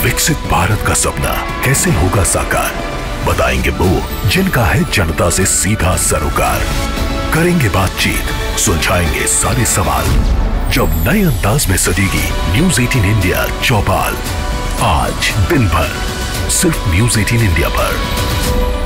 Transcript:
विकसित भारत का सपना कैसे होगा साकार, बताएंगे वो जिनका है जनता से सीधा सरोकार। करेंगे बातचीत, सुलझाएंगे सारे सवाल, जब नए अंदाज में सजेगी न्यूज 18 इंडिया चौपाल। आज दिन भर सिर्फ न्यूज 18 इंडिया पर।